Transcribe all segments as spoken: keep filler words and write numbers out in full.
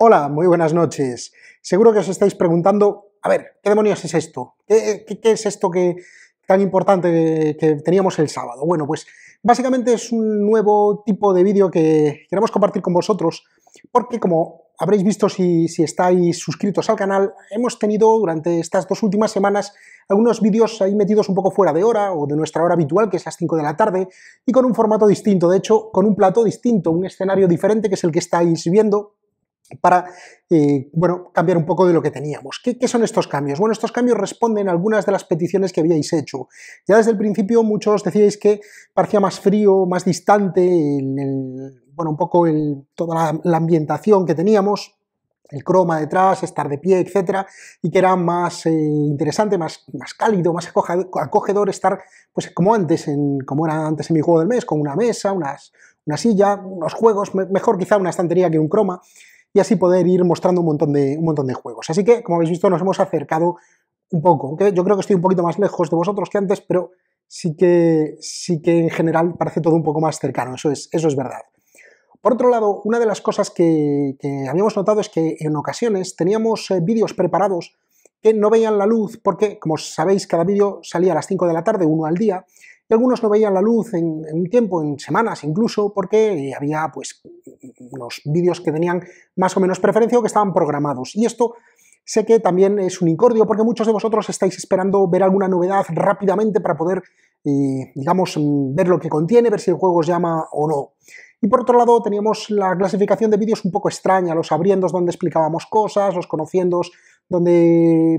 Hola, muy buenas noches. Seguro que os estáis preguntando, a ver, ¿qué demonios es esto? ¿Qué, qué, qué es esto que, tan importante que, que teníamos el sábado? Bueno, pues básicamente es un nuevo tipo de vídeo que queremos compartir con vosotros, porque como habréis visto si, si estáis suscritos al canal, hemos tenido durante estas dos últimas semanas algunos vídeos ahí metidos un poco fuera de hora, o de nuestra hora habitual, que es las cinco de la tarde, y con un formato distinto, de hecho, con un plato distinto, un escenario diferente, que es el que estáis viendo, para eh, bueno, cambiar un poco de lo que teníamos. ¿Qué, ¿Qué son estos cambios? Bueno, estos cambios responden a algunas de las peticiones que habíais hecho. Ya desde el principio muchos decíais que parecía más frío, más distante, el, el, bueno, un poco el, toda la, la ambientación que teníamos, el croma detrás, estar de pie, etcétera, y que era más eh, interesante, más, más cálido, más acogedor estar pues como antes, en, como era antes en mi juego del mes, con una mesa, unas, una silla, unos juegos, mejor quizá una estantería que un croma, y así poder ir mostrando un montón de, un montón de juegos. Así que, como habéis visto, nos hemos acercado un poco, aunque yo creo que estoy un poquito más lejos de vosotros que antes, pero sí que, sí que en general parece todo un poco más cercano, eso es, eso es verdad. Por otro lado, una de las cosas que, que habíamos notado es que en ocasiones teníamos eh, vídeos preparados que no veían la luz porque, como sabéis, cada vídeo salía a las cinco de la tarde, uno al día, y algunos no veían la luz en, en un tiempo, en semanas incluso, porque había pues unos vídeos que tenían más o menos preferencia o que estaban programados. Y esto sé que también es un incordio porque muchos de vosotros estáis esperando ver alguna novedad rápidamente para poder, eh, digamos, ver lo que contiene, ver si el juego os llama o no. Y por otro lado teníamos la clasificación de vídeos un poco extraña, los abriendos donde explicábamos cosas, los conociendos donde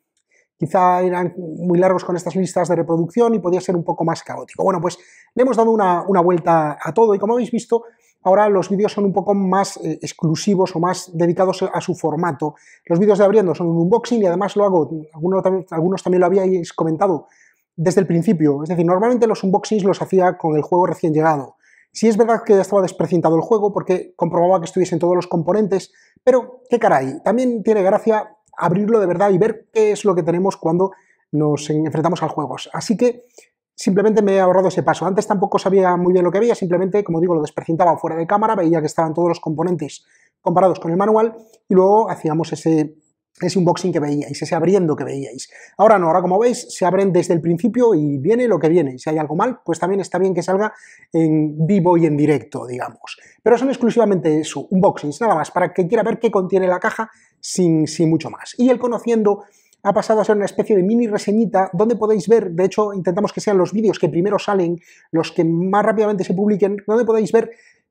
quizá eran muy largos con estas listas de reproducción y podía ser un poco más caótico. Bueno, pues le hemos dado una, una vuelta a todo y como habéis visto, ahora los vídeos son un poco más eh, exclusivos o más dedicados a su formato. Los vídeos de abriendo son un unboxing y además lo hago, algunos, algunos también lo habíais comentado, desde el principio. Es decir, normalmente los unboxings los hacía con el juego recién llegado. Sí es verdad que ya estaba desprecintado el juego porque comprobaba que estuviesen todos los componentes, pero qué caray, también tiene gracia abrirlo de verdad y ver qué es lo que tenemos cuando nos enfrentamos al juego. Así que simplemente me he ahorrado ese paso. Antes tampoco sabía muy bien lo que había, simplemente, como digo, lo desprecintaba fuera de cámara, veía que estaban todos los componentes comparados con el manual y luego hacíamos ese, ese unboxing que veíais, ese abriendo que veíais. Ahora no, ahora como veis se abren desde el principio y viene lo que viene. Y si hay algo mal, pues también está bien que salga en vivo y en directo, digamos. Pero son exclusivamente eso, unboxings, nada más, para que quiera ver qué contiene la caja sin, sin mucho más. Y el conociendo ha pasado a ser una especie de mini reseñita donde podéis ver, de hecho intentamos que sean los vídeos que primero salen, los que más rápidamente se publiquen, donde podéis ver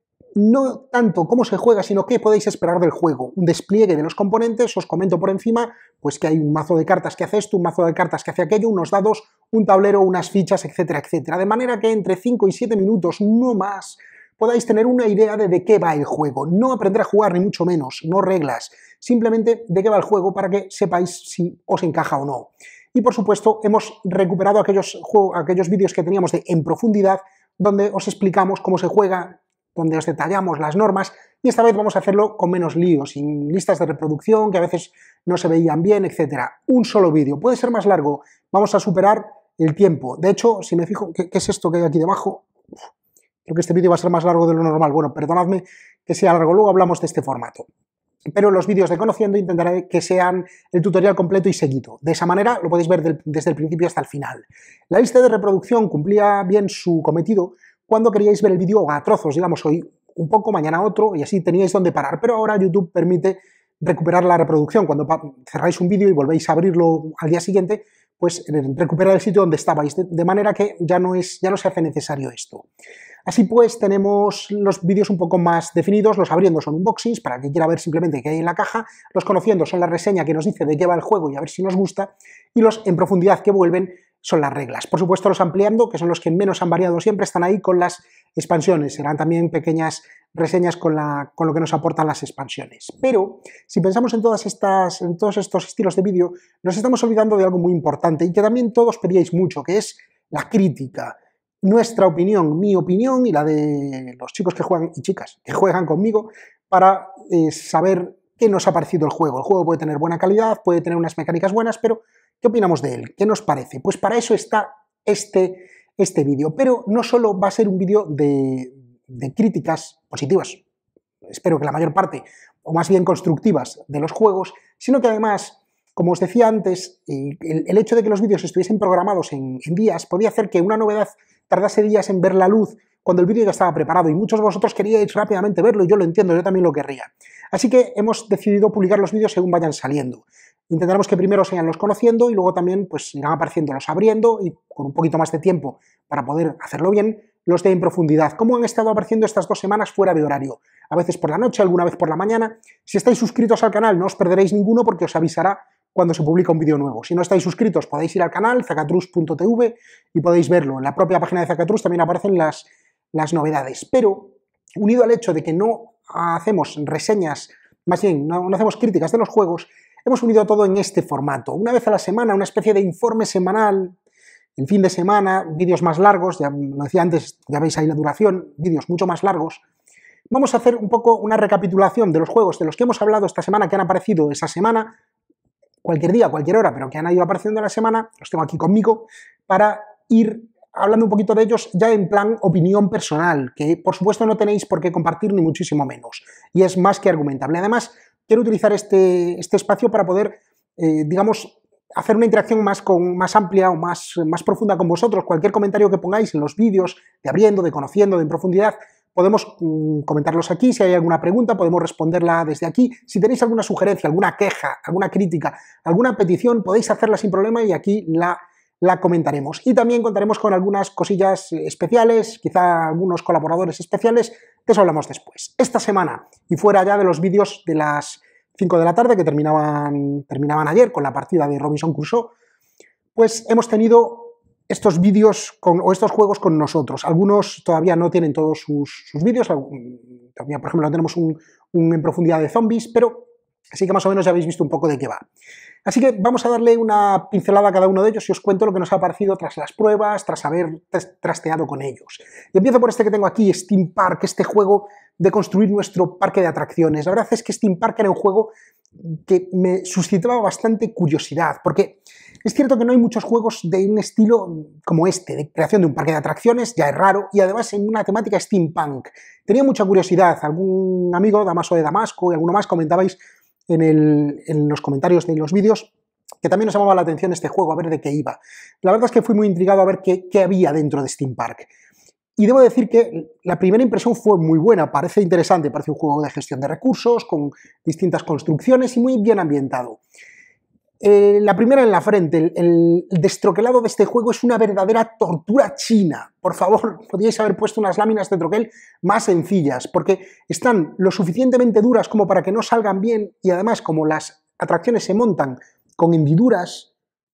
no tanto cómo se juega, sino qué podéis esperar del juego. Un despliegue de los componentes, os comento por encima, pues que hay un mazo de cartas que hace esto, un mazo de cartas que hace aquello, unos dados, un tablero, unas fichas, etcétera, etcétera. De manera que entre cinco y siete minutos, no más, podáis tener una idea de de qué va el juego. No aprender a jugar, ni mucho menos, no reglas, simplemente de qué va el juego para que sepáis si os encaja o no. Y por supuesto, hemos recuperado aquellos, aquellos vídeos que teníamos de En Profundidad, donde os explicamos cómo se juega, donde os detallamos las normas, y esta vez vamos a hacerlo con menos líos, sin listas de reproducción que a veces no se veían bien, etcétera. Un solo vídeo, puede ser más largo, vamos a superar el tiempo. De hecho, si me fijo, ¿qué, qué es esto que hay aquí debajo? Uf, creo que este vídeo va a ser más largo de lo normal. Bueno, perdonadme que sea largo, luego hablamos de este formato. Pero los vídeos de Conociendo intentaré que sean el tutorial completo y seguido. De esa manera lo podéis ver del, desde el principio hasta el final. La lista de reproducción cumplía bien su cometido cuando queríais ver el vídeo a trozos, digamos, hoy un poco, mañana otro, y así teníais donde parar. Pero ahora YouTube permite recuperar la reproducción. Cuando cerráis un vídeo y volvéis a abrirlo al día siguiente, pues recuperar el sitio donde estabais, de, de manera que ya no, es, ya no se hace necesario esto. Así pues, tenemos los vídeos un poco más definidos, los abriendo son unboxings, para quien quiera ver simplemente qué hay en la caja, los conociendo son la reseña que nos dice de qué va el juego y a ver si nos gusta, y los en profundidad que vuelven son las reglas. Por supuesto, los ampliando, que son los que menos han variado siempre, están ahí con las expansiones, serán también pequeñas reseñas con, la, con lo que nos aportan las expansiones. Pero, si pensamos en, todas estas, en todos estos estilos de vídeo, nos estamos olvidando de algo muy importante y que también todos pedíais mucho, que es la crítica. Nuestra opinión, mi opinión y la de los chicos que juegan y chicas que juegan conmigo para eh, saber qué nos ha parecido el juego. El juego puede tener buena calidad, puede tener unas mecánicas buenas, pero ¿qué opinamos de él? ¿Qué nos parece? Pues para eso está este, este vídeo, pero no solo va a ser un vídeo de, de críticas positivas, espero que la mayor parte o más bien constructivas, de los juegos, sino que además, como os decía antes, el, el hecho de que los vídeos estuviesen programados en, en días podía hacer que una novedad tardase días en ver la luz cuando el vídeo ya estaba preparado, y muchos de vosotros queríais rápidamente verlo, y yo lo entiendo, yo también lo querría. Así que hemos decidido publicar los vídeos según vayan saliendo. Intentaremos que primero sean los conociendo y luego también pues irán apareciendo los abriendo, y con un poquito más de tiempo para poder hacerlo bien, los de en profundidad. ¿Cómo han estado apareciendo estas dos semanas fuera de horario? A veces por la noche, alguna vez por la mañana. Si estáis suscritos al canal no os perderéis ninguno porque os avisará cuando se publica un vídeo nuevo. Si no estáis suscritos podéis ir al canal zacatrus punto t v y podéis verlo. En la propia página de Zacatrus también aparecen las, las novedades. Pero, unido al hecho de que no hacemos reseñas, más bien, no, no hacemos críticas de los juegos, hemos unido todo en este formato. Una vez a la semana, una especie de informe semanal, el fin de semana, vídeos más largos, ya lo decía antes, ya veis ahí la duración, vídeos mucho más largos. Vamos a hacer un poco una recapitulación de los juegos de los que hemos hablado esta semana, que han aparecido esa semana, cualquier día, cualquier hora, pero que han ido apareciendo en la semana, los tengo aquí conmigo, para ir hablando un poquito de ellos ya en plan opinión personal, que por supuesto no tenéis por qué compartir ni muchísimo menos, y es más que argumentable. Además, quiero utilizar este, este espacio para poder, eh, digamos, hacer una interacción más, con, más amplia o más, más profunda con vosotros. Cualquier comentario que pongáis en los vídeos de abriendo, de conociendo, de en profundidad, podemos mmm, comentarlos aquí. Si hay alguna pregunta, podemos responderla desde aquí. Si tenéis alguna sugerencia, alguna queja, alguna crítica, alguna petición, podéis hacerla sin problema y aquí la, la comentaremos. Y también contaremos con algunas cosillas especiales, quizá algunos colaboradores especiales, de eso hablamos después. Esta semana, y fuera ya de los vídeos de las cinco de la tarde, que terminaban, terminaban ayer con la partida de Robinson Crusoe, pues hemos tenido estos vídeos con, o estos juegos con nosotros. Algunos todavía no tienen todos sus, sus vídeos, todavía, por ejemplo, no tenemos un, un en profundidad de zombies, pero sí que más o menos ya habéis visto un poco de qué va. Así que vamos a darle una pincelada a cada uno de ellos y os cuento lo que nos ha parecido tras las pruebas, tras haber trasteado con ellos. Y empiezo por este que tengo aquí, Steam Park, este juego de construir nuestro parque de atracciones. La verdad es que Steam Park era un juego que me suscitaba bastante curiosidad, porque es cierto que no hay muchos juegos de un estilo como este, de creación de un parque de atracciones, ya es raro, y además en una temática steampunk. Tenía mucha curiosidad, algún amigo, Damaso de Damasco y alguno más, comentabais en, el, en los comentarios de los vídeos que también nos llamaba la atención este juego, a ver de qué iba. La verdad es que fui muy intrigado a ver qué, qué había dentro de Steam Park. Y debo decir que la primera impresión fue muy buena, parece interesante, parece un juego de gestión de recursos, con distintas construcciones y muy bien ambientado. Eh, la primera en la frente, el, el destroquelado de este juego es una verdadera tortura china. Por favor, podríais haber puesto unas láminas de troquel más sencillas, porque están lo suficientemente duras como para que no salgan bien, y además, como las atracciones se montan con hendiduras,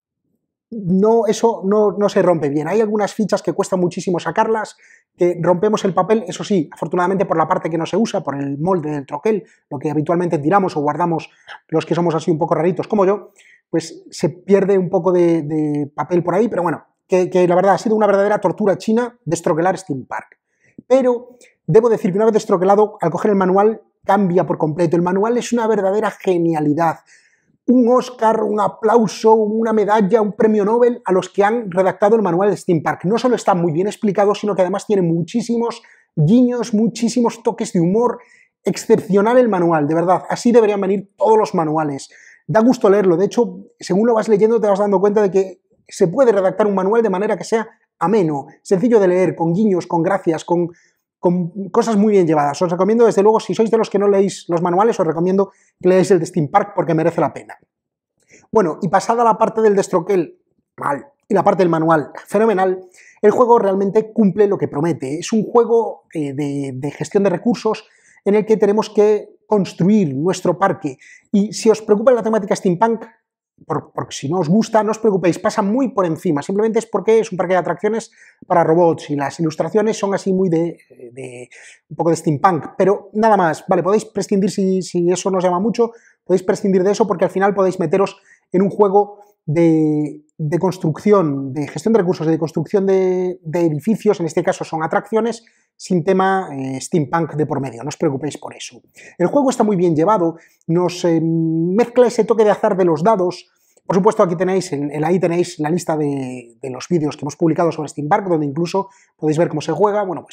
no, eso no, no se rompe bien. Hay algunas fichas que cuesta muchísimo sacarlas, que rompemos el papel, eso sí, afortunadamente por la parte que no se usa, por el molde del troquel, lo que habitualmente tiramos o guardamos los que somos así un poco raritos como yo, pues se pierde un poco de, de papel por ahí, pero bueno, que, que la verdad ha sido una verdadera tortura china destroquelar Steam Park. Pero debo decir que una vez destroquelado, al coger el manual, cambia por completo. El manual es una verdadera genialidad. Un Oscar, un aplauso, una medalla, un premio Nobel a los que han redactado el manual de Steam Park. No solo está muy bien explicado, sino que además tiene muchísimos guiños, muchísimos toques de humor. Excepcional el manual, de verdad. Así deberían venir todos los manuales. Da gusto leerlo. De hecho, según lo vas leyendo te vas dando cuenta de que se puede redactar un manual de manera que sea ameno, sencillo de leer, con guiños, con gracias, con, con cosas muy bien llevadas. Os recomiendo, desde luego, si sois de los que no leéis los manuales, os recomiendo que leáis el de Steam Park porque merece la pena. Bueno, y pasada la parte del destroquel, mal, y la parte del manual, fenomenal, el juego realmente cumple lo que promete. Es un juego eh, de, de gestión de recursos en el que tenemos que construir nuestro parque. Y si os preocupa la temática steampunk, por, porque si no os gusta, no os preocupéis, pasa muy por encima. Simplemente es porque es un parque de atracciones para robots y las ilustraciones son así muy de, de un poco de steampunk, pero nada más. Vale, podéis prescindir si, si eso nos llama mucho, podéis prescindir de eso porque al final podéis meteros en un juego de, de construcción, de gestión de recursos, de construcción de, de edificios, en este caso son atracciones, sin tema eh, steampunk de por medio, no os preocupéis por eso. El juego está muy bien llevado, nos eh, mezcla ese toque de azar de los dados. Por supuesto, aquí tenéis, en, en ahí tenéis la lista de, de los vídeos que hemos publicado sobre Steam Park, donde incluso podéis ver cómo se juega. Bueno, pues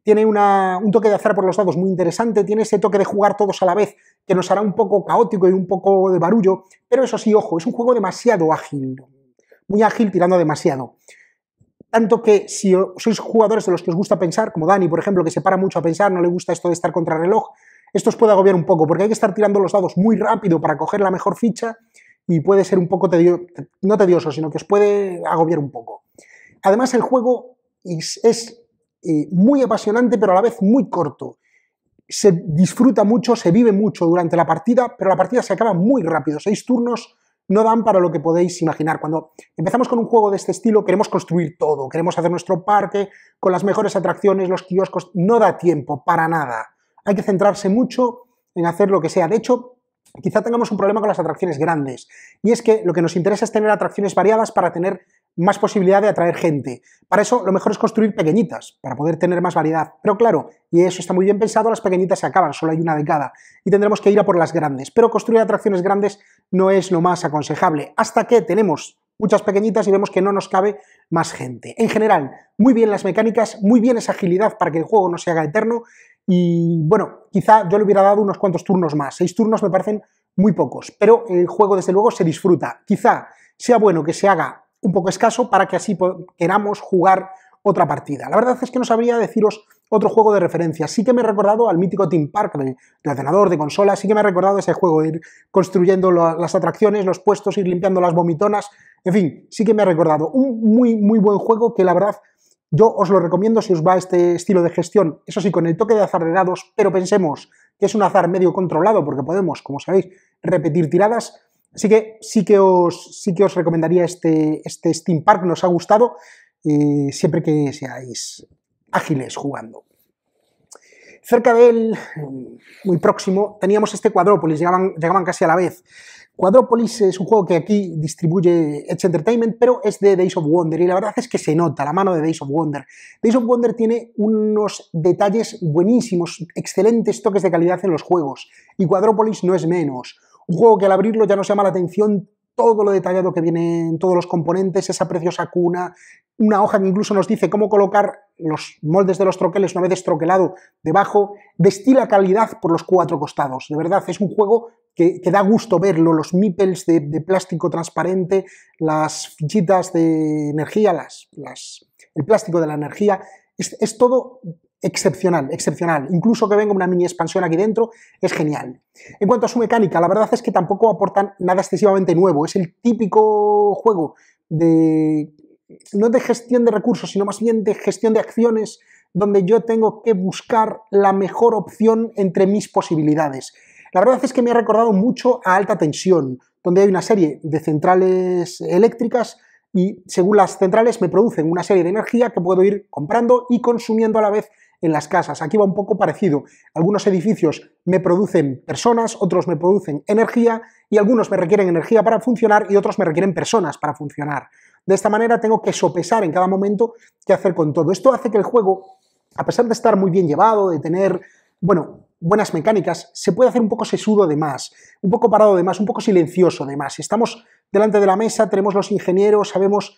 tiene una, un toque de azar por los dados muy interesante, tiene ese toque de jugar todos a la vez que nos hará un poco caótico y un poco de barullo, pero eso sí, ojo, es un juego demasiado ágil, muy ágil tirando demasiado. Tanto que si sois jugadores de los que os gusta pensar, como Dani, por ejemplo, que se para mucho a pensar, no le gusta esto de estar contra el reloj, esto os puede agobiar un poco, porque hay que estar tirando los dados muy rápido para coger la mejor ficha y puede ser un poco tedioso, no tedioso, sino que os puede agobiar un poco. Además, el juego es, es eh, muy apasionante, pero a la vez muy corto. Se disfruta mucho, se vive mucho durante la partida, pero la partida se acaba muy rápido. Seis turnos no dan para lo que podéis imaginar. Cuando empezamos con un juego de este estilo, queremos construir todo, queremos hacer nuestro parque con las mejores atracciones, los kioscos, no da tiempo para nada. Hay que centrarse mucho en hacer lo que sea. De hecho, quizá tengamos un problema con las atracciones grandes, y es que lo que nos interesa es tener atracciones variadas para tener más posibilidad de atraer gente. Para eso lo mejor es construir pequeñitas, para poder tener más variedad. Pero claro, y eso está muy bien pensado, las pequeñitas se acaban, solo hay una de cada, y tendremos que ir a por las grandes. Pero construir atracciones grandes no es lo más aconsejable, hasta que tenemos muchas pequeñitas y vemos que no nos cabe más gente. En general, muy bien las mecánicas, muy bien esa agilidad para que el juego no se haga eterno, y bueno, quizá yo le hubiera dado unos cuantos turnos más. Seis turnos me parecen muy pocos, pero el juego desde luego se disfruta. Quizá sea bueno que se haga un poco escaso para que así queramos jugar otra partida. La verdad es que no sabría deciros otro juego de referencia. Sí que me he recordado al mítico Theme Park de, de ordenador, de consola, sí que me he recordado ese juego de ir construyendo lo, las atracciones, los puestos, ir limpiando las vomitonas, en fin, sí que me he recordado. Un muy, muy buen juego que la verdad yo os lo recomiendo si os va este estilo de gestión, eso sí, con el toque de azar de dados, pero pensemos que es un azar medio controlado porque podemos, como sabéis, repetir tiradas. Así que sí que os, sí que os recomendaría este, este Theme Park, nos ha gustado, eh, siempre que seáis ágiles jugando. Cerca de él, muy próximo, teníamos este Quadrópolis, llegaban, llegaban casi a la vez. Quadrópolis es un juego que aquí distribuye Edge Entertainment, pero es de Days of Wonder, y la verdad es que se nota la mano de Days of Wonder. Days of Wonder tiene unos detalles buenísimos, excelentes toques de calidad en los juegos, y Quadrópolis no es menos. Un juego que al abrirlo ya nos llama la atención todo lo detallado que viene en todos los componentes, esa preciosa cuna, una hoja que incluso nos dice cómo colocar los moldes de los troqueles una vez destroquelado debajo, destila calidad por los cuatro costados. De verdad, es un juego que, que da gusto verlo, los meeples de, de plástico transparente, las fichitas de energía, las, las, el plástico de la energía, es, es todo excepcional, excepcional. Incluso que venga una mini expansión aquí dentro, es genial. En cuanto a su mecánica, la verdad es que tampoco aportan nada excesivamente nuevo. Es el típico juego de, no de gestión de recursos, sino más bien de gestión de acciones, donde yo tengo que buscar la mejor opción entre mis posibilidades. La verdad es que me ha recordado mucho a Alta Tensión, donde hay una serie de centrales eléctricas y según las centrales me producen una serie de energía que puedo ir comprando y consumiendo a la vez en las casas. Aquí va un poco parecido. Algunos edificios me producen personas, otros me producen energía y algunos me requieren energía para funcionar y otros me requieren personas para funcionar. De esta manera tengo que sopesar en cada momento qué hacer con todo. Esto hace que el juego, a pesar de estar muy bien llevado, de tener, bueno, buenas mecánicas, se puede hacer un poco sesudo de más, un poco parado de más, un poco silencioso de más. Si estamos delante de la mesa, tenemos los ingenieros, sabemos...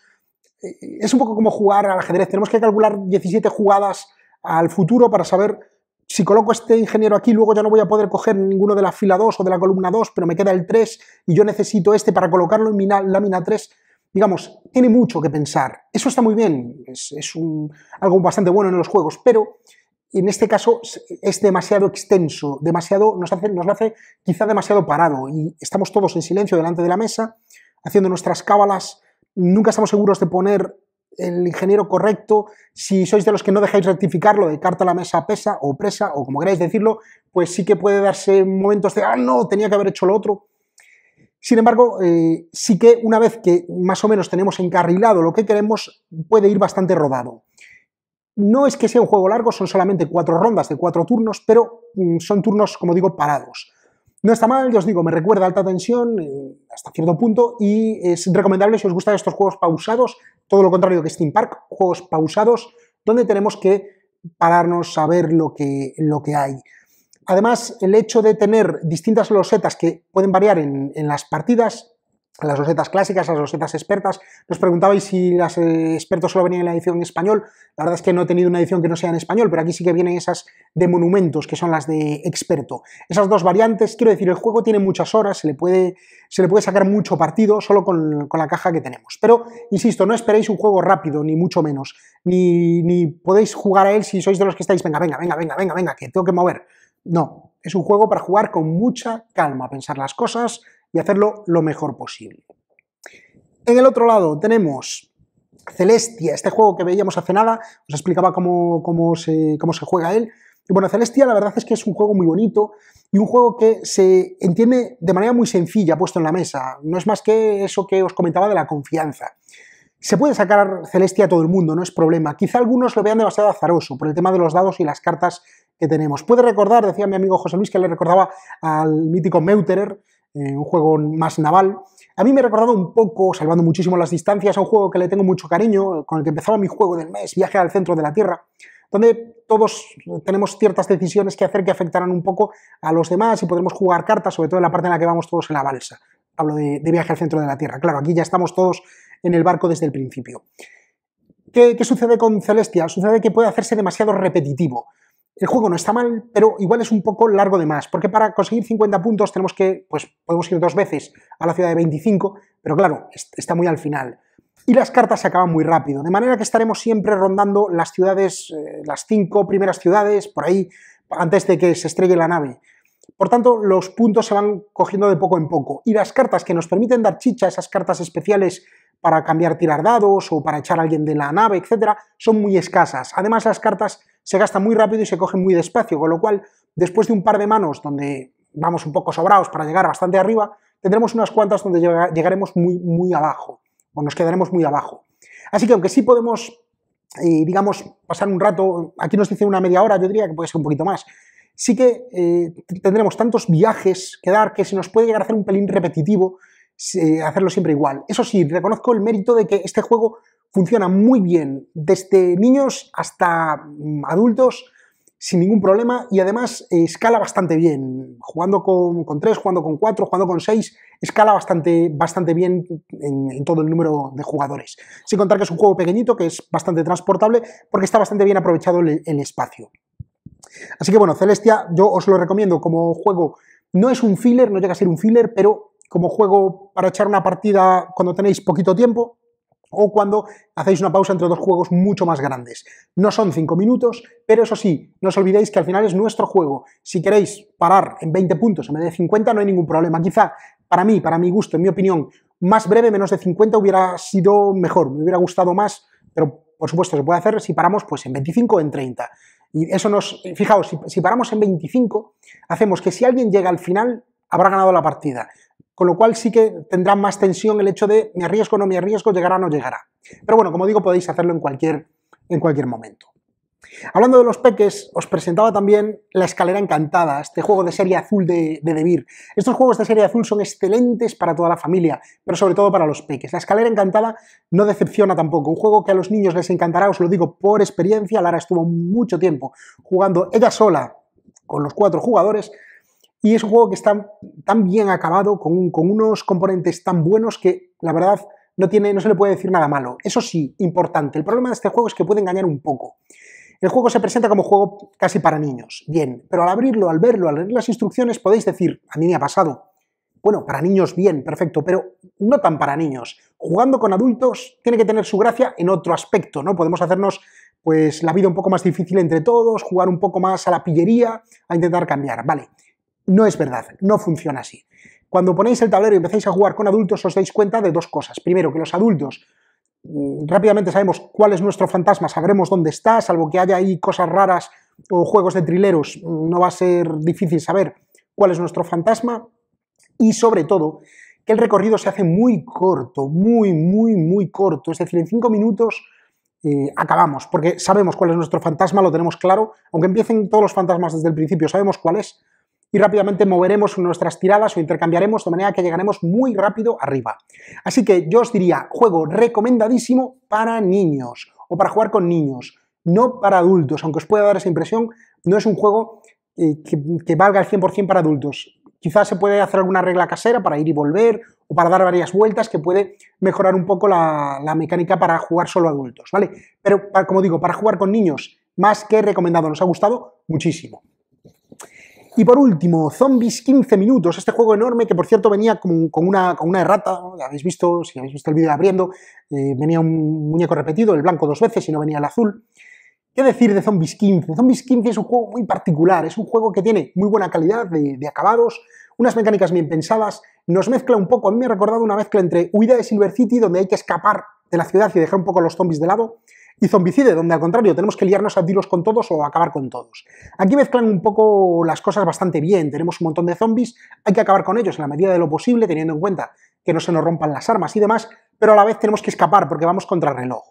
Es un poco como jugar al ajedrez, tenemos que calcular diecisiete jugadas al futuro para saber si coloco este ingeniero aquí, luego ya no voy a poder coger ninguno de la fila dos o de la columna dos, pero me queda el tres y yo necesito este para colocarlo en mi lámina tres. Digamos, tiene mucho que pensar. Eso está muy bien, es, es un, algo bastante bueno en los juegos, pero en este caso es demasiado extenso, demasiado, nos, hace, nos lo hace quizá demasiado parado y estamos todos en silencio delante de la mesa, haciendo nuestras cábalas, nunca estamos seguros de poner el ingeniero correcto. Si sois de los que no dejáis rectificarlo de carta a la mesa pesa o presa o como queráis decirlo, pues sí que puede darse momentos de ah, no, tenía que haber hecho lo otro. Sin embargo, eh, sí que una vez que más o menos tenemos encarrilado lo que queremos, puede ir bastante rodado. No es que sea un juego largo, son solamente cuatro rondas de cuatro turnos, pero mm, son turnos, como digo, parados. No está mal, ya os digo, me recuerda a Alta Tensión eh, hasta cierto punto y es recomendable si os gustan estos juegos pausados, todo lo contrario que Theme Park, juegos pausados donde tenemos que pararnos a ver lo que, lo que hay. Además, el hecho de tener distintas losetas que pueden variar en, en las partidas las losetas clásicas, las losetas expertas. Nos preguntabais si las eh, expertos solo venían en la edición en español. La verdad es que no he tenido una edición que no sea en español, pero aquí sí que vienen esas de monumentos, que son las de experto. Esas dos variantes, quiero decir, el juego tiene muchas horas, se le puede, se le puede sacar mucho partido solo con, con la caja que tenemos. Pero, insisto, no esperéis un juego rápido, ni mucho menos, ni, ni podéis jugar a él si sois de los que estáis, venga, venga, venga, venga, venga, venga, que tengo que mover. No, es un juego para jugar con mucha calma, pensar las cosas y hacerlo lo mejor posible. En el otro lado tenemos Celestia, este juego que veíamos hace nada, os explicaba cómo, cómo, se, cómo se juega él. Y bueno, Celestia la verdad es que es un juego muy bonito y un juego que se entiende de manera muy sencilla puesto en la mesa. No es más que eso que os comentaba de la confianza. Se puede sacar Celestia a todo el mundo, no es problema. Quizá algunos lo vean demasiado azaroso por el tema de los dados y las cartas que tenemos. Puede recordar, decía mi amigo José Luis, que le recordaba al mítico Meuterer, eh, un juego más naval. A mí me ha recordado un poco, salvando muchísimo las distancias, a un juego que le tengo mucho cariño, con el que empezaba mi juego del mes, Viaje al centro de la Tierra, donde todos tenemos ciertas decisiones que hacer que afectarán un poco a los demás y podremos jugar cartas, sobre todo en la parte en la que vamos todos en la balsa. Hablo de, de Viaje al centro de la Tierra. Claro, aquí ya estamos todos en el barco desde el principio. ¿Qué, qué sucede con Celestia? Sucede que puede hacerse demasiado repetitivo. El juego no está mal, pero igual es un poco largo de más, porque para conseguir cincuenta puntos tenemos que, pues podemos ir dos veces a la ciudad de veinticinco, pero claro, está muy al final. Y las cartas se acaban muy rápido, de manera que estaremos siempre rondando las ciudades, eh, las cinco primeras ciudades, por ahí, antes de que se estrelle la nave. Por tanto, los puntos se van cogiendo de poco en poco, y las cartas que nos permiten dar chicha, esas cartas especiales para cambiar tirar dados o para echar a alguien de la nave, etcétera, son muy escasas. Además, las cartas se gastan muy rápido y se cogen muy despacio, con lo cual, después de un par de manos donde vamos un poco sobrados para llegar bastante arriba, tendremos unas cuantas donde llegaremos muy, muy abajo, o nos quedaremos muy abajo. Así que aunque sí podemos, eh, digamos, pasar un rato, aquí nos dice una media hora, yo diría que puede ser un poquito más, sí que eh, tendremos tantos viajes que dar que se nos puede llegar a hacer un pelín repetitivo eh, hacerlo siempre igual. Eso sí, reconozco el mérito de que este juego funciona muy bien, desde niños hasta mm, adultos, sin ningún problema, y además eh, escala bastante bien. Jugando con, con tres, jugando con cuatro, jugando con seis, escala bastante, bastante bien en, en todo el número de jugadores. Sin contar que es un juego pequeñito, que es bastante transportable, porque está bastante bien aprovechado el, el espacio. Así que bueno, Celestia yo os lo recomiendo como juego. No es un filler, no llega a ser un filler, pero como juego para echar una partida cuando tenéis poquito tiempo o cuando hacéis una pausa entre dos juegos mucho más grandes. No son cinco minutos, pero eso sí, no os olvidéis que al final es nuestro juego. Si queréis parar en veinte puntos en vez de cincuenta, no hay ningún problema. Quizá para mí, para mi gusto, en mi opinión, más breve, menos de cincuenta hubiera sido mejor, me hubiera gustado más, pero por supuesto se puede hacer si paramos pues en veinticinco o en treinta. Y eso nos, fijaos, si, si paramos en veinticinco, hacemos que si alguien llega al final, habrá ganado la partida. Con lo cual sí que tendrá más tensión el hecho de me arriesgo o no me arriesgo, llegará o no llegará. Pero bueno, como digo, podéis hacerlo en cualquier, en cualquier momento. Hablando de los peques, os presentaba también La Escalera Encantada, este juego de serie azul de, de Devir. Estos juegos de serie azul son excelentes para toda la familia, pero sobre todo para los peques. La Escalera Encantada no decepciona tampoco, un juego que a los niños les encantará, os lo digo por experiencia. Lara estuvo mucho tiempo jugando ella sola con los cuatro jugadores, y es un juego que está tan bien acabado, con, con unos componentes tan buenos que, la verdad, no, tiene, no se le puede decir nada malo. Eso sí, importante, el problema de este juego es que puede engañar un poco. El juego se presenta como juego casi para niños, bien, pero al abrirlo, al verlo, al leer las instrucciones, podéis decir, a mí me ha pasado, bueno, para niños bien, perfecto, pero no tan para niños. Jugando con adultos tiene que tener su gracia en otro aspecto, ¿no? Podemos hacernos pues la vida un poco más difícil entre todos, jugar un poco más a la pillería, a intentar cambiar, vale. No es verdad, no funciona así. Cuando ponéis el tablero y empezáis a jugar con adultos, os dais cuenta de dos cosas. Primero, que los adultos mmm, rápidamente sabemos cuál es nuestro fantasma, sabremos dónde está, salvo que haya ahí cosas raras o juegos de trileros, no va a ser difícil saber cuál es nuestro fantasma. Y sobre todo, que el recorrido se hace muy corto, muy, muy, muy corto. Es decir, en cinco minutos eh, acabamos, porque sabemos cuál es nuestro fantasma, lo tenemos claro. Aunque empiecen todos los fantasmas desde el principio, sabemos cuál es. Y rápidamente moveremos nuestras tiradas o intercambiaremos de manera que llegaremos muy rápido arriba. Así que yo os diría, juego recomendadísimo para niños o para jugar con niños, no para adultos, aunque os pueda dar esa impresión, no es un juego eh, que, que valga al cien por cien para adultos. quizás se puede hacer alguna regla casera para ir y volver o para dar varias vueltas que puede mejorar un poco la, la mecánica para jugar solo adultos, ¿vale? Pero, como digo, para jugar con niños, más que recomendado, nos ha gustado muchísimo. Y por último, Zombies quince minutos, este juego enorme que por cierto venía con, con, una, con una errata, ¿no? Ya habéis visto, si habéis visto el vídeo de abriendo, eh, venía un muñeco repetido, el blanco dos veces y no venía el azul. ¿Qué decir de Zombies quince? Zombies quince es un juego muy particular, es un juego que tiene muy buena calidad de, de acabados, unas mecánicas bien pensadas, nos mezcla un poco, a mí me ha recordado una mezcla entre Huida de Silver City, donde hay que escapar de la ciudad y dejar un poco a los zombies de lado, y Zombicide, donde al contrario tenemos que liarnos a tiros con todos o acabar con todos. Aquí mezclan un poco las cosas bastante bien, tenemos un montón de zombies, hay que acabar con ellos en la medida de lo posible, teniendo en cuenta que no se nos rompan las armas y demás, pero a la vez tenemos que escapar porque vamos contra el reloj.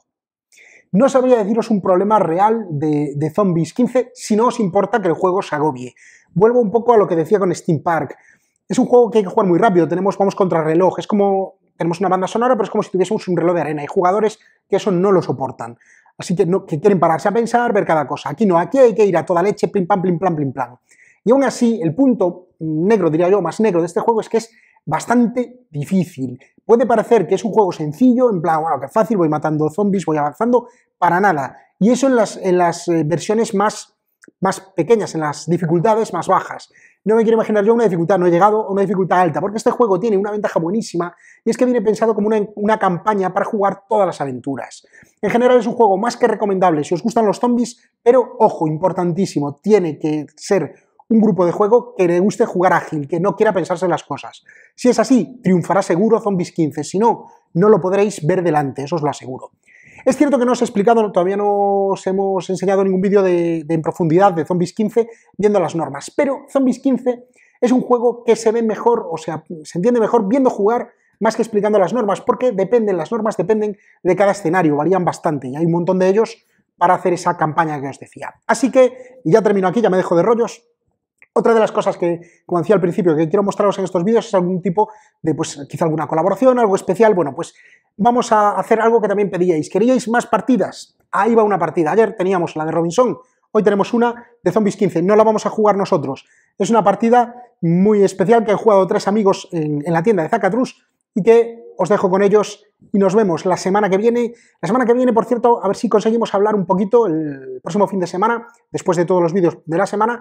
No sabría deciros un problema real de, de Zombies quince si no os importa que el juego se agobie. Vuelvo un poco a lo que decía con Steam Park. Es un juego que hay que jugar muy rápido, tenemos, vamos contra el reloj, es como... Tenemos una banda sonora, pero es como si tuviésemos un reloj de arena. Hay jugadores que eso no lo soportan. Así que, no, que quieren pararse a pensar, ver cada cosa. Aquí no, aquí hay que ir a toda leche, plim, pam, plim, plam, plim, plam. Y aún así, el punto negro, diría yo, más negro de este juego es que es bastante difícil. Puede parecer que es un juego sencillo, en plan, bueno, que fácil, voy matando zombies, voy avanzando, para nada. Y eso en las, en las eh, versiones más, más pequeñas, en las dificultades más bajas. No me quiero imaginar yo una dificultad, no he llegado a una dificultad alta, porque este juego tiene una ventaja buenísima y es que viene pensado como una, una campaña para jugar todas las aventuras. En general es un juego más que recomendable si os gustan los zombies, pero ojo, importantísimo, tiene que ser un grupo de juego que le guste jugar ágil, que no quiera pensarse las cosas. Si es así, triunfará seguro Zombies quince, si no, no lo podréis ver delante, eso os lo aseguro. Es cierto que no os he explicado, todavía no os hemos enseñado ningún vídeo de, de en profundidad de Zombies quince viendo las normas, pero Zombies quince es un juego que se ve mejor, o sea, se entiende mejor viendo jugar más que explicando las normas, porque dependen, las normas dependen de cada escenario, varían bastante y hay un montón de ellos para hacer esa campaña que os decía. Así que, y ya termino aquí, ya me dejo de rollos. Otra de las cosas que, como decía al principio, que quiero mostraros en estos vídeos es algún tipo de, pues, quizá alguna colaboración, algo especial. Bueno, pues vamos a hacer algo que también pedíais. ¿Queríais más partidas? Ahí va una partida. Ayer teníamos la de Robinson, hoy tenemos una de Zombies quince. No la vamos a jugar nosotros. Es una partida muy especial que han jugado tres amigos en, en la tienda de Zacatrus y que os dejo con ellos y nos vemos la semana que viene. La semana que viene, por cierto, a ver si conseguimos hablar un poquito el próximo fin de semana, después de todos los vídeos de la semana,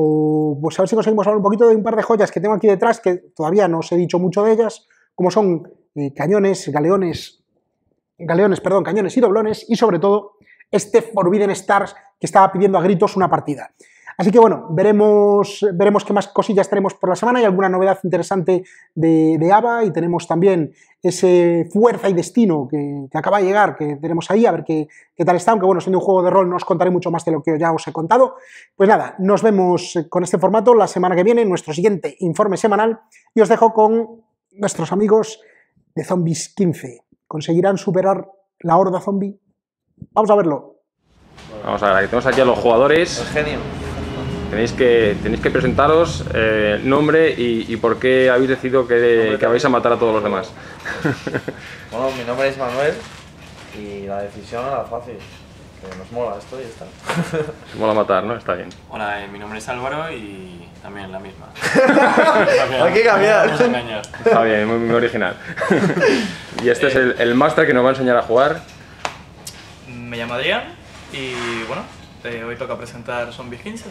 o pues a ver si conseguimos hablar un poquito de un par de joyas que tengo aquí detrás, que todavía no os he dicho mucho de ellas, como son eh, cañones, galeones, galeones, perdón, cañones y doblones, y sobre todo este Forbidden Stars que estaba pidiendo a gritos una partida. Así que bueno, veremos, veremos qué más cosillas tenemos por la semana y alguna novedad interesante de, de Ava, y tenemos también ese Fuerza y Destino que, que acaba de llegar, que tenemos ahí, a ver qué, qué tal está, aunque bueno, siendo un juego de rol no os contaré mucho más de lo que ya os he contado. Pues nada, nos vemos con este formato la semana que viene, en nuestro siguiente informe semanal, y os dejo con nuestros amigos de Zombies quince. ¿Conseguirán superar la horda zombie? Vamos a verlo. Vamos a ver, tenemos aquí a los jugadores. El genio. Tenéis que, tenéis que presentaros eh, nombre y, y por qué habéis decidido que, que vais a matar a todos los demás. Bueno, mi nombre es Manuel y la decisión era fácil, que nos mola esto y ya está. Os mola matar, ¿no? Está bien. Hola, eh, mi nombre es Álvaro y también la misma. Hay que cambiar. Vamos a engañar. Está bien, muy, muy original. Y este eh, es el, el máster que nos va a enseñar a jugar. Me llamo Adrián y bueno, eh, hoy toca presentar Zombies quince.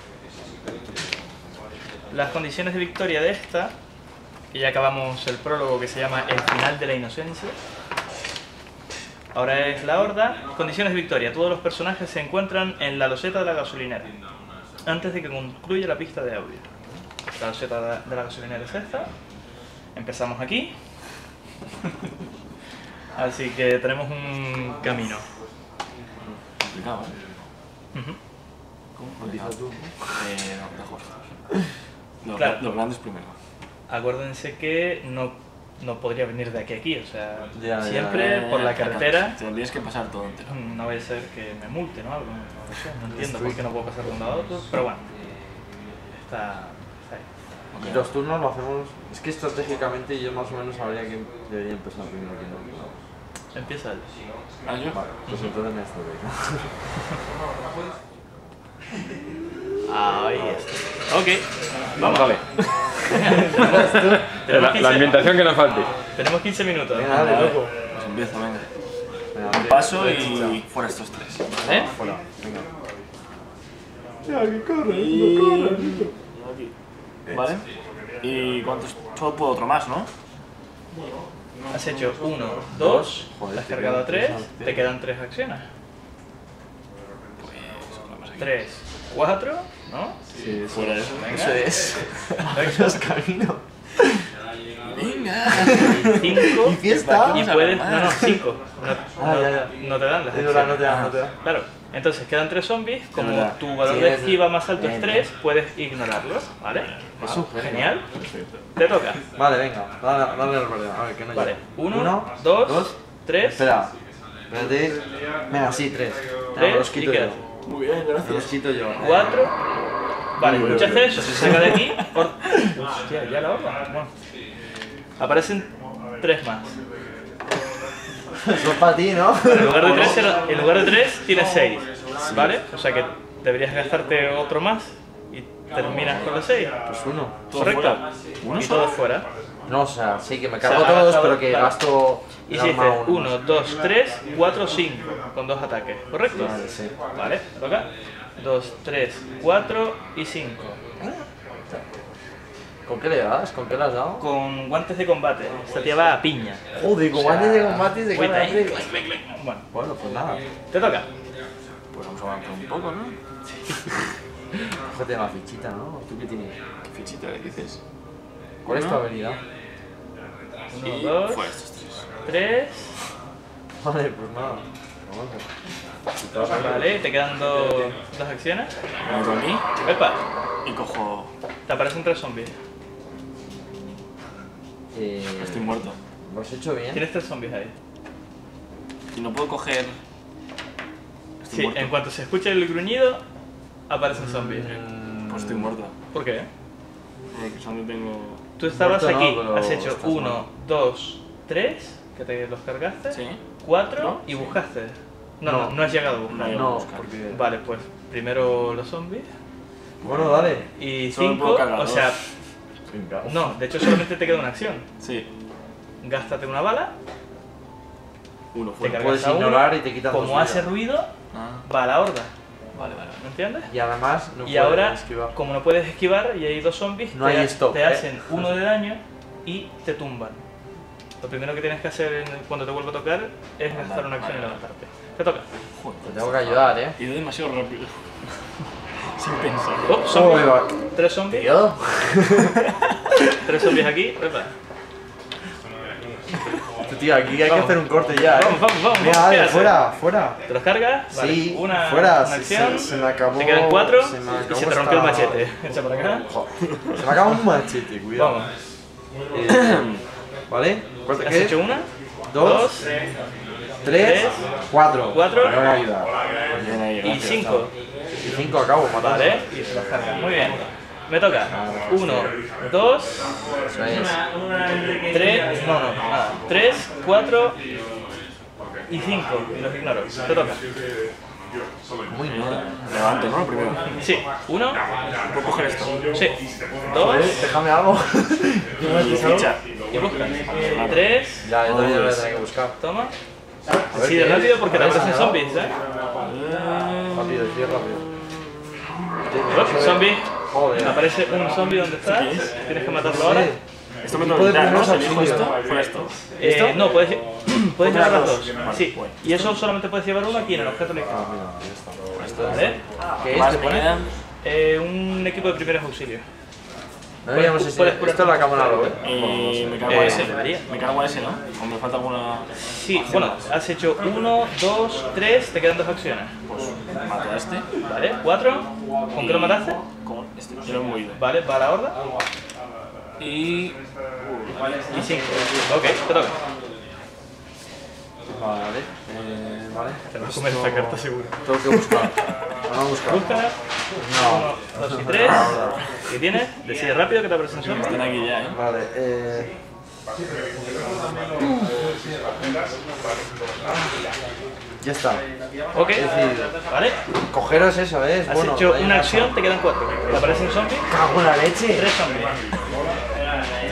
Las condiciones de victoria de esta, y ya acabamos el prólogo que se llama El final de la inocencia. Ahora es la horda. Condiciones de victoria. Todos los personajes se encuentran en la loseta de la gasolinera antes de que concluya la pista de audio. La loseta de la gasolinera es esta. Empezamos aquí. Así que tenemos un camino. Complicado, ¿eh? Uh-huh. ¿Cómo empiezas tú? Eh, no, de juegos. Los, Claro. los grandes primero. Acuérdense que no, no podría venir de aquí a aquí, o sea, Ya, ya, siempre Eh, por la acá carretera. Tendrías que pasar todo entero. No vaya a ser que me multe, ¿no? Algo, no lo sé, no entiendo por qué no puedo pasar de un lado a otro, pero bueno, está, está ahí. Okay. Y los turnos lo hacemos. Es que estratégicamente yo más o menos sabría que debería empezar primero que no. no. Empieza él. ¿Ah, yo? Vale, pues entonces me estoy. Ahí está. Ok, Vamos, vale. La, la ambientación que nos falte. Tenemos quince minutos. Venga, dale, loco. Pues empiezo, venga. Venga, Un paso y fuera estos tres. ¿Eh? Fuera, venga. Aquí. Vale. ¿Y cuántos? Solo puedo otro más, ¿no? Has hecho uno, dos, Joder, has te cargado quedan tres, tres, te quedan tres acciones. Pues otra más aquí. Tres, cuatro, ¿no? Sí, eso, Fuera eso. Venga. eso es. Venga. Es camino. Venga. Cinco. ¿Y fiesta? Y puedes. No, no, cinco. No, Ah, no- ya, ya. no te dan las Es verdad, no acciones. te da, no te da. Claro. Entonces quedan tres zombies. Como verdad. tu valor Sí, de es- esquiva más alto es bien, tres, puedes ignorarlos, ¿vale? Eso, Genial. Te toca. Vale, venga, dale, dale al verdad. A ver, que no Vale. llega. Uno, dos, tres, Espera. Espérate. Venga, sí, tres. Venga, tres los y quito quedas. yo. Muy bien, Me los gracias. quito yo. Cuatro. Vale, Uy, escuchas uy, uy. eso, se saca de aquí. Or- Hostia, ya la horda. Bueno. Aparecen tres más. Eso es para ti, ¿no? En lugar de tres, era- en lugar de tres tienes seis. ¿Vale? O sea que deberías gastarte otro más y terminas con los seis. Pues uno. ¿Correcto? fuera. ¿Uno Y solo? todo fuera. No, o sea, sí que me O sea, cargo ha todos, gastado- pero que claro. gasto. el Hiciste arma uno. uno, dos, tres, cuatro, cinco con dos ataques. ¿Correcto? Vale, sí. Vale, te toca. dos, tres, cuatro y cinco. ¿Con qué le das? ¿Con qué le has dado? Con guantes de combate. Esta tía va a piña. Joder, con O sea, guantes de combate de cuenta cara ahí. tres. Bueno, Bueno, pues nada. te toca. Pues vamos a avanzar un poco, ¿no? Cógete la fichita, ¿no? ¿Tú qué tienes? ¿Qué fichita le dices? ¿Cuál es tu Uno. habilidad? Uno, Y dos, fuera estos tres. tres. Vale, pues nada. Vamos. Vale, te quedan dos, dos acciones. Me meto aquí Epa, y cojo. te aparecen tres zombies. Eh, Estoy muerto. ¿Lo has hecho bien? Tienes tres zombies ahí. Y no puedo coger. Estoy Sí, muerto. en cuanto se escuche el gruñido, aparecen zombies. Mm, Pues estoy muerto. ¿Por qué? Porque solo tengo. Tú estabas Muerto no, aquí, pero has hecho estás uno, mal. dos, tres, que te los cargaste, Sí. cuatro ¿No? y buscaste. No, no, No. no has llegado a buscar. No. No, buscar. porque... Vale, pues primero los zombies Bueno, dale. y Solo cinco, puedo cargar o sea, dos. Venga. no, de hecho solamente te queda una acción. Sí. Gástate una bala, Uno te fuera. cargas Puedes a uno, ignorar y te quitan como dos hace vidas. ruido, Ah, va a la horda, vale, vale. ¿me entiendes? Y además no y puedes ahora, esquivar. como no puedes esquivar y hay dos zombies, No te, hay ha- stop, te ¿eh? hacen uno de daño y te tumban. Lo primero que tienes que hacer en- cuando te vuelva a tocar es gastar una acción y levantarte. Te toca. Te tengo que ayudar, ¿eh? He ido demasiado rápido. Sin pensar. Oh, zombies. Joder, va. Tres zombies. Tío. Tres zombies aquí. Epa. Tío, aquí hay que Vamos. hacer un corte ya, ¿eh? Vamos, vamos, vamos. Venga, vamos, dale, quédate. fuera, fuera. ¿Te los cargas? Vale. Sí, una, fuera, una se- acción. se- se me acabó- Te quedan cuatro se me y acabó se te rompió el esta- machete. Echa para acá. Joder, se me acaba un machete, cuidado. Vamos. Eh, ¿Vale? ¿Cuánto ¿Has qué? hecho una? Dos, tres tres, cuatro. cuatro. Me tengo que ayudar. Bien ahí, y gracias. cinco. Y cinco acabo, matando. Vale, y se los cargas. Muy bien. Me toca. Uno, dos, Eso es. tres, no, no, nada. Tres, cuatro y cinco. Y los ignoro. Te toca. Muy bien. Levanto, ¿no? Primero. Sí. Uno, ¿Puedo coger esto? sí. Dos Déjame algo. Y ficha. y buscas. Tres. Ya, yo también lo voy a tener que buscar. Toma. A ver Así de qué es. rápido porque te A ver si aparecen me da. zombies, ¿eh? Rápido, sí, rápido. Oh, zombie. Joder. Aparece un zombie donde estás. Tienes que matarlo ahora. Esto me Tipo tengo de que quitar, ¿no? primeros Si elijo auxilios. esto, fuera esto. Eh, no, puedes, puedes llevar las dos. Vale, Sí. voy. Y eso solamente puedes llevar uno aquí en el objeto Ah, electrónico. mira, ya está. ¿Vale? ¿Qué es? Más ¿Qué me pone? quedan. Eh, un equipo de primeros auxilios. No veíamos Puedes- ese. puedes curar Esto es la cámara, ¿lo ves? Y me cargo Eh, a ese. debería. Me cargo a ese, ¿no? O me falta alguna. Sí, bueno, has hecho uno, dos, tres, te quedan dos acciones. Pues mato a este. ¿Vale? ¿Cuatro? ¿Con qué lo mataste? Con este. Yo lo he movido. Vale, va a la horda. Y. Y cinco. Ok, te toca. Vale. Eh, vale. Te vas a comer esta carta seguro. Tengo que buscar. Vamos a buscar. Busca. Uno, dos y tres. ¿Qué tienes? Decide rápido que te aparecen zombies. Están aquí ya, ¿eh? Vale, eh. Ya está. Ok. Es decir, ¿Vale? cogeros eso, ¿eh? Es Has bueno. hecho ahí una pasa. acción, te quedan cuatro. ¿Te aparecen zombies? ¡Cago en la leche! Tres zombies.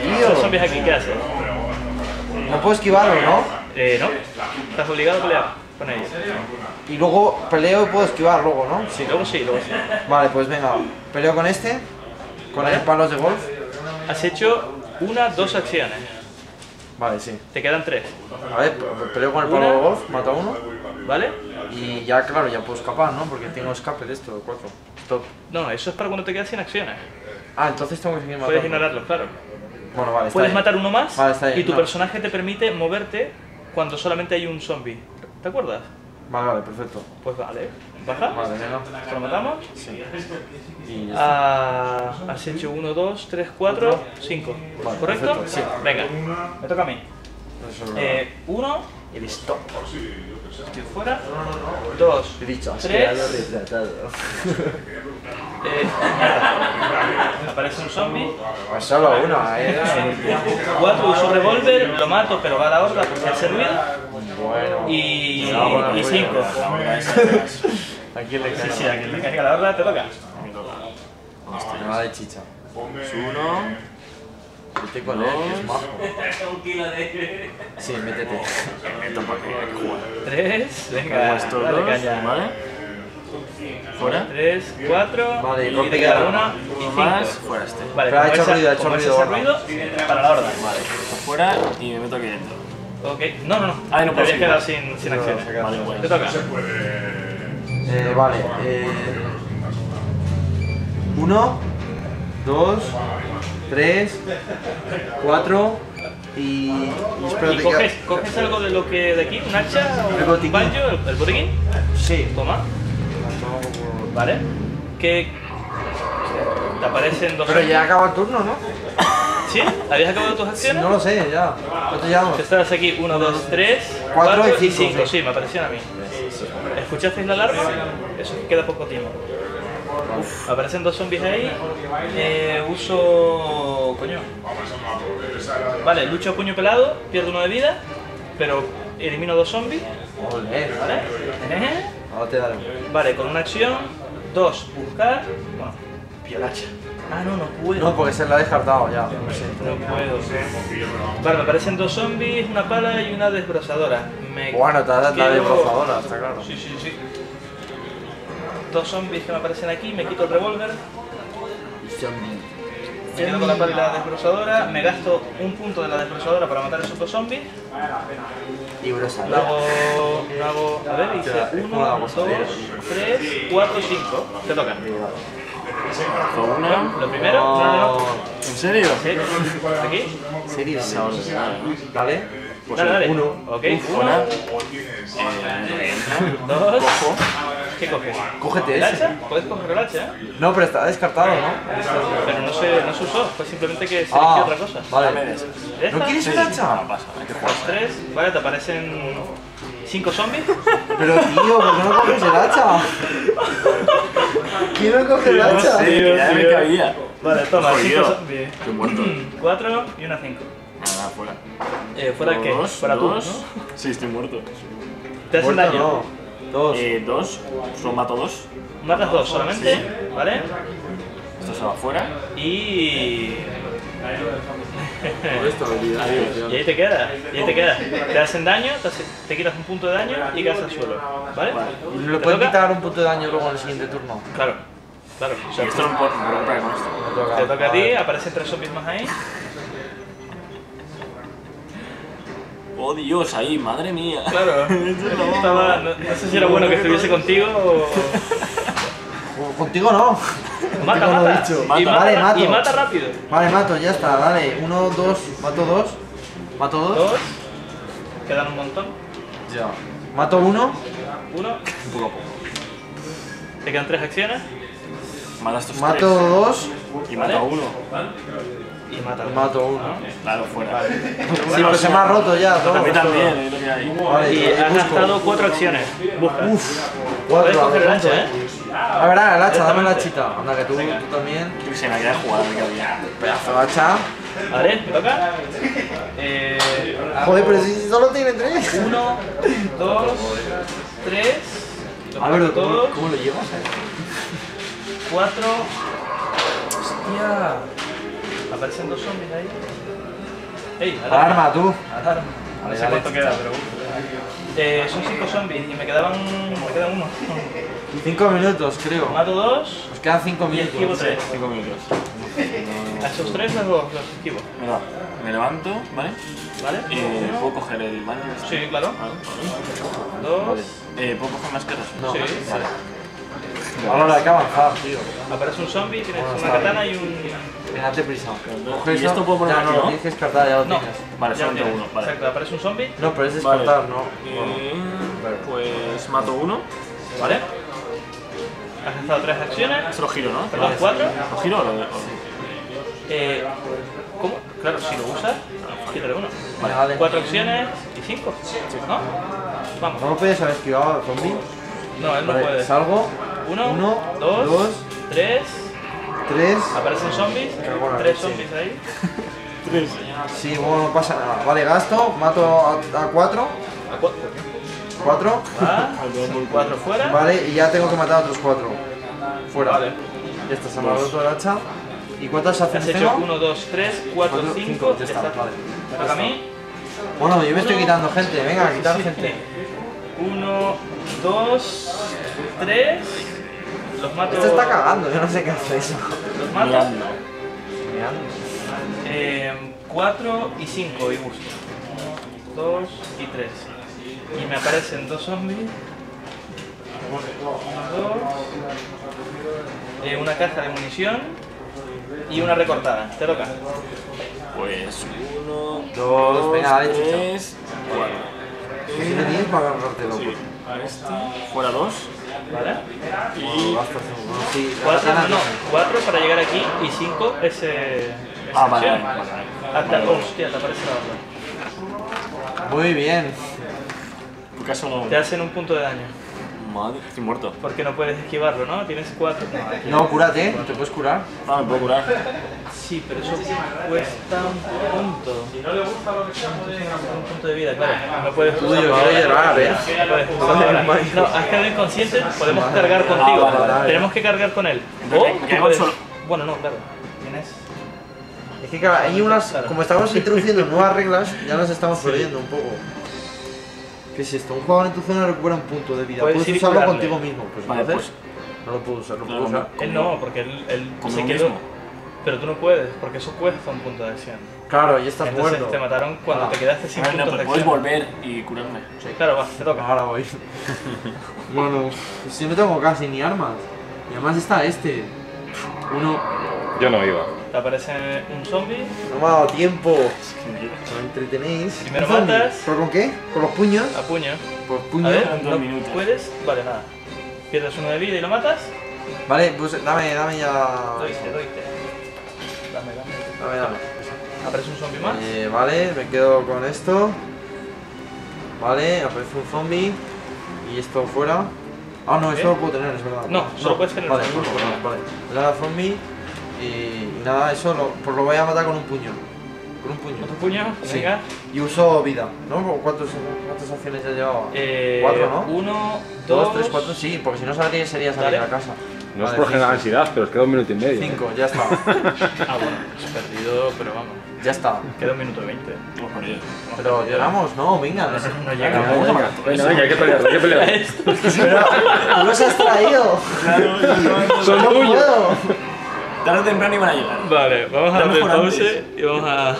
tío. Los zombies aquí, ¿qué haces? No puedo esquivarlo, ¿no? Eh, no. Estás obligado a pelear con ellos. Y luego peleo y puedo esquivar luego, ¿no? Sí, luego sí, luego sí. Vale, pues venga. Peleo con este. Con el palos de golf. Has hecho una, dos acciones. Vale, sí. Te quedan tres. A ver, peleo con el palo Una. de golf, mato a uno. ¿Vale? Y ya, claro, ya puedo escapar, ¿no? Porque tengo escape de esto, de cuatro. Stop. No, eso es para cuando te quedas sin acciones. Ah, entonces tengo que seguir matando. Puedes ignorarlos, claro. Bueno, vale, está Puedes bien. matar uno más Vale, está bien, y tu no. personaje te permite moverte cuando solamente hay un zombie. ¿Te acuerdas? Vale, vale, perfecto. Pues vale. Baja. Vale, venga. ¿Lo matamos? Sí. Y ya está. Ah, has hecho uno, dos, tres, cuatro, cinco. Vale, ¿Correcto? perfecto, sí. Venga, me toca a mí. Eso es verdad. Eh, uno y listo. Estoy fuera. Dos. He dicho, has tres. quedado retratado. Eh, mierda. Aparece un zombie. Pues solo una, ¿eh? Cuatro, uso revólver, lo mato, pero va a la horda porque hace ruido. Bueno. Y, Ah, bueno, y bueno. cinco. ¿A quién le Sí, cae? sí, a quien le caiga la horda te toca. Me va de chicha. Es uno. Vete con él, que es majo. Un kilo de... Sí, métete. Me meto porque hay que jugar. Tres, venga, Hago estos dale dos, caña. ¿vale? Fuera. Tres, cuatro, Vale, y rompe te queda cada una y Uno cinco. más, fuera este. Vale, Pero ha como hecho esa- ruido, ha hecho como ruido, ese horda. ruido, para la horda. Vale, esto fuera y me meto aquí dentro. Ok, no, no, no, Ah, no te puedo habías quedado seguir. sin, sin acciones. Vale, bueno. Te toca. Eh, vale. Eh... Uno, dos, tres, cuatro y... y espero ¿Y que... coges, coges algo de lo que de aquí? ¿Un hacha El o botiquín. un banjo? ¿El, el botiquín? Sí. Toma. Vale. ¿Qué...? Te aparecen dos... Pero ya acaba el turno, ¿no? ¿Sí? ¿Habías acabado tus acciones? No lo sé, ya. ¿Cuánto llevamos? Que estabas aquí, uno, dos, tres, Cuatro cuatro y y cinco, cinco. sí. Sí, me aparecieron a mí. ¿Escuchasteis la alarma? Eso que queda poco tiempo. Uf, aparecen dos zombies ahí. Eh, uso... coño. Vale, lucho a puño pelado, pierdo uno de vida, pero elimino dos zombies. Ole. ¿Vale? Eje. Ahora te daré. Vale, con una acción. Dos, buscar. Bueno, piolacha. Ah, no, no puedo. No, porque se la ha descartado ya. No puedo. Vale, me aparecen dos zombies, una pala y una desbrozadora. Me Bueno, te da la quedo- desbrozadora, está claro. Sí, sí, sí. Dos zombies que me aparecen aquí, me quito el revólver. Me quedo con la pala y la desbrozadora. Me gasto un punto de la desbrozadora para matar a esos dos zombies. Y Lo brosadora. hago. Lo hago. A ver, hice uno, dos, tres, cuatro, cinco. Te toca. Con una. Lo primero, no, no, no. ¿En serio? Sí. Aquí. Serio. Extraordinario. Dale. Pues Dale, dale. uno. Ok, Una. uno, Eh, dos. Cojo. ¿Qué coges? Cógete ¿El ese. hacha? Puedes coger el hacha, ¿eh? No, pero está descartado, ¿no? Pero no se, no se usó, fue simplemente que se Ah, eligió otra cosa. Dame vale. de esas. ¿Esta? ¿No quieres Sí, un sí. hacha? No pasa, hay que jugar. Tres, vale, te aparecen cinco zombies. Pero tío, ¿por qué no coges el hacha? ¿Quién no coge el hacha? Sí, que ya me cabía. Vale, toma, Jodido. cinco zombies. Estoy muerto. Cuatro y una cinco. Nada, fuera. Eh, ¿Fuera qué? Dos, Fuera tú, dos. ¿no? Sí, estoy muerto. Te hacen Muerto daño. no. Dos. Eh, dos. Solo mato dos. Matas dos solamente, ¿vale? Esto se va fuera. Y... Por esto, Y ahí te quedas, y ahí te quedas. Te hacen daño, te, hace- te quitas un punto de daño y caes al suelo. ¿Vale? ¿Y no le ¿Te pueden toca? quitar un punto de daño luego en el siguiente turno? Claro, claro. O sea, Y esto no puedo no puedo comprar con esto. Me toca. te toca a ti, Vale. aparecen tres zombies más ahí. Oh Dios, ahí, madre mía. Claro. Estaba, no, no sé si era bueno que estuviese contigo o... Contigo no. Mata, Contigo no he mata. dicho. Y Vale, mata, mato. y mata rápido. Vale, mato, ya está, dale. Uno, dos, mato dos. Mato dos. Dos. Quedan un montón. Ya. Mato uno. Uno. Poco a poco. Te quedan tres acciones. Mata a estos Mato dos. tres. Y mata a uno. Y mata. Mato uno. Claro, fuera. Sí, pero se me ha roto ya todo. A mí también, es lo que hay. Vale, Y has gastado cuatro acciones. Busca. Cuatro, Puedes coger el a ver, hacha, ¿eh? A ver, el hacha, dame la hachita. Anda, que tú, tú también. Yo que sé, me quería jugar, me cabía. Pedazo de hacha. Vale, me toca. Eh, Joder, pero si solo tiene tres. Uno, dos, tres. A ver, ¿cómo, todos. cómo lo llevas? Cuatro. Hostia. Aparecen dos zombies ahí. ¡Ey! Alarma, tú. Alarma. No Vale, sé vale. cuánto queda, pero bueno. Eh, son cinco zombies y me quedaban. me quedan uno. Cinco minutos, creo. Mato dos Nos quedan cinco y esquivo minutos. tres. Cinco minutos. A esos tres los, los esquivo. Mira, me levanto, ¿vale? ¿Vale? Eh, Uno, ¿Puedo coger el baño? Sí, claro. Vale, vale. dos. Eh, ¿Puedo coger máscaras? No. Sí. Vale. Ahora hay que avanzar, tío. Aparece un zombie, tienes Bueno, una está katana y un. Venga, date prisa. Coge ¿Y eso. esto puedo poner Ya aquí, no, no? lo tienes que descartar, ya lo No. tienes. Vale, Ya solamente tienes. uno. Vale. Exacto, aparece un zombie. No, pero es Vale. descartar, no. Bueno. Eh, pues mato uno. ¿Vale? Has gastado tres acciones. Se lo giro, ¿no? Perdón, cuatro. ¿Lo giro o lo o- Eh, ¿Cómo? Claro, si lo usas, quítale uno. Vale, vale. Cuatro acciones y cinco. ¿No? Vamos. ¿No lo puedes haber esquivado al zombie? No, él no Vale, puede. salgo. Uno, Uno, dos, dos, tres. tres. Aparecen zombies. Qué buena Tres leche. zombies ahí. Sí, bueno, no pasa nada. Vale, gasto, mato a, a cuatro. A cuatro. Cuatro. Va. Cuatro fuera. Vale, y ya tengo que matar a otros cuatro. Fuera. Vale. Ya está, se me ha roto el hacha. ¿Y cuántas Has acciones hecho tengo? uno, dos, tres, cuatro, Cuatro, cinco. cinco, Ya ya está. está, vale. Me toca a mí. Bueno, yo me estoy Uno. quitando gente. Venga, a quitar Sí. gente. Uno, dos, tres. Los mato. Este está cagando, yo no sé qué hace eso. Los mato. Mirando. Eh, cuatro y cinco y gusto. Uno, dos y tres. Y me aparecen dos zombies. Uno, dos. Eh, una caja de munición. Y una recortada. Te toca. Pues uno, Dos, dos, venga, dale, chicha. tres, cuatro. ¿Qué tienes para agarrarte, loco? Sí, a este, fuera dos. ¿Vale? Y. Gastas uno. Bueno, sí, Cuatro, la no, katana. cuatro para llegar aquí y cinco ese. esa Ah, vale, acción. vale, vale. Hasta, hostia, te aparece la otra. Muy bien. ¿Tu caso no? Te hacen un punto de daño. Madre, estoy muerto. Porque no puedes esquivarlo, ¿no? Tienes cuatro. No, cúrate, ¿te puedes curar? Ah, me puedo curar. Sí, pero eso cuesta un punto. Si no le gusta lo que estamos un punto de vida, claro. No me puedes Uy, usarlo yo ahora. quiero llorar, ¿eh? No puedes usarlo ahora. No, has quedado inconsciente, podemos cargar contigo. vale, vale. Tenemos que cargar con él. Me O quedo tú puedes- solo. Bueno, no, claro. Tienes. Es que claro, hay unas, como estamos introduciendo nuevas reglas, ya nos estamos perdiendo un poco. ¿Qué es esto? Un jugador en tu zona recupera un punto de vida. Puedes Puedes ir y usarlo curarle. contigo mismo. Pues Vale, entonces no lo puedo usar, no No, puedo no, usar. Él no, porque él, él Como se lo quedó. mismo. Pero tú no puedes, porque eso cuesta un punto de acción. Claro, ya estás Entonces muerto. te mataron cuando Ah. te quedaste sin Bueno, puntos de pues puedes acción. volver y curarme. Claro, va, te toca. Ahora voy. Bueno, pues si no tengo casi ni armas. Y además está este. Uno. Yo no iba. Te aparece un zombie. No me ha dado tiempo. No me entretenéis. Primero Un zombie. matas. ¿Pero con qué? ¿Con los puños? A puño. Pues A puño. ver, dos no minutos. puedes. Vale, nada. Pierdes uno de vida y lo matas. Vale, pues dame, dame ya. Doiste, doiste. Dame, dame. Dame, dame. Aparece un zombie más. Eh, vale, me quedo con esto. Vale, aparece un zombie. Y esto fuera. Ah, no, esto ¿Eh? lo puedo tener, es verdad. No, solo puedes tener Vale, zombie. pues, vale, vale. Le da zombie. Y, y nada, eso lo, pues lo voy a matar con un puño. Con un puño. ¿Otro puño? Sí. Venga. Y uso vida, ¿no? ¿Cuántos, ¿Cuántas acciones ya llevaba? Eh, Cuatro, ¿no? Uno, Dos, dos, tres, cuatro, sí, porque si no saldría sería salir Dale. a casa. No es Vale, por generar cinco. ansiedad, pero es que da un minuto y medio. Cinco, ya está. Ah, bueno, has perdido, pero vamos. Ya está. Queda un minuto veinte. Hemos perdido. Pero llegamos, ¿no? Venga, no sé. No llega. Venga, venga, venga, venga, hay que pelear, hay que pelear. Pero, ¿no los has traído? Son ¡No tuyos. puedo! Tarde o temprano iban a llegar. Vale, vamos a Está darle mejor pause antes. y vamos a.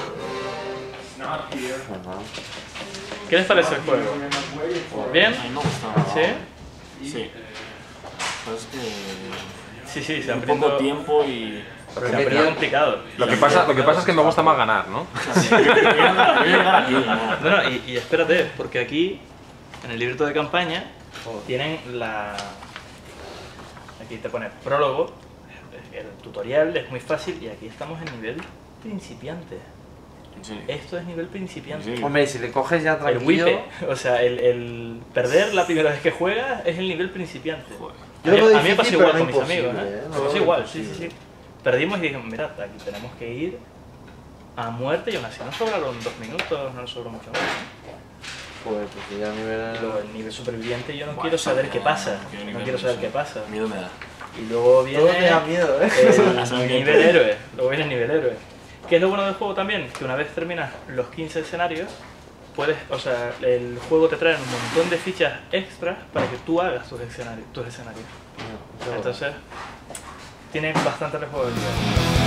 ¿Qué les parece el juego? ¿Bien? A mí me ha gustado. ¿Sí? Sí. Pues es que. Sí, sí, se han Un poco perdido. tiempo y. Pero Se qué han perdido tío. complicado. Lo que, pasa, lo que pasa es que me gusta más ganar, ¿no? Voy a llegar aquí. ¿no? No, no, y, y espérate, porque aquí, en el librito de campaña, tienen la. Aquí te pone prólogo, el tutorial es muy fácil y aquí estamos en nivel principiante. En serio. Esto es nivel En principiante. serio. Hombre, si le coges ya El tranquilo. wipe, o sea, el, el perder la primera vez que juegas es el nivel principiante. Joder. Yo a, mí, lo veo a mí me pasó difícil, igual pero con no mis amigos, imposible, ¿eh? ¿eh? Me No pasó lo igual, veo sí, sí, sí. imposible. Perdimos y dijimos, mira, aquí tenemos que ir a muerte y aún así nos sobraron dos minutos, no nos sobró mucho más. Joder, pues ya a nivel. Luego el nivel superviviente yo no quiero saber qué pasa, no quiero saber qué pasa. Miedo me da. Y luego viene Todo me da miedo, ¿eh? el A saber qué- nivel héroe, luego viene el nivel héroe. ¿Qué es lo bueno del juego también? Que una vez terminas los quince escenarios, puedes, o sea, el juego te trae un montón de fichas extras para que tú hagas tus escenarios. Tus escenarios. Entonces, tiene bastante rejugabilidad.